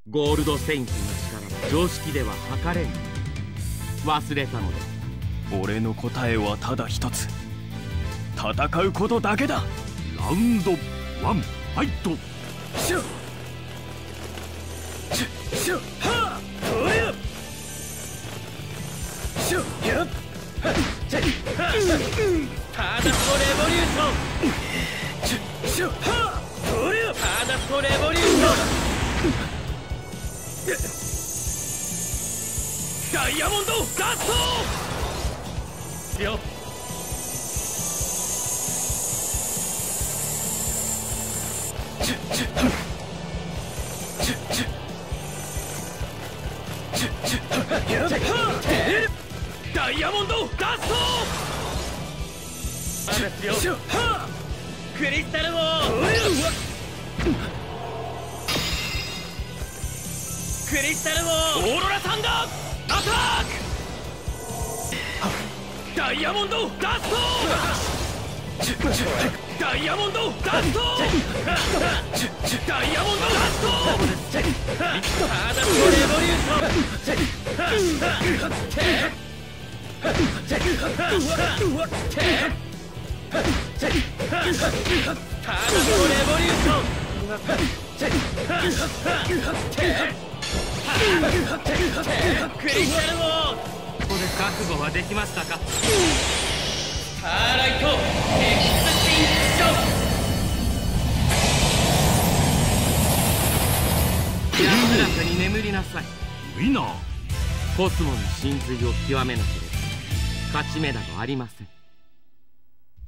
ゴールドセイントの力は常識では測れん。忘れたのです。 俺の答えはただ一つ。戦うことだけだ。 ラウンド1ファイト。 シュッシュッシュッはあおやシュッやっはっチェッはっターダストレボリューションシュッシュッはあおやターダストレボリューションダイヤモンドダストよっダイヤモンドダストクリスタルウォークリスタルウォーオーロラサンダーアタックダイヤモンドダストダイヤモンドダストダイヤモンドダストターダストレボリューションターダストレボリューションクリスタルウォーここで覚悟はできましたか？ スターライトエクスティンクション安らかに眠りなさい。 ウィナー。 コスモの真髄を極めなければ勝ち目などありません。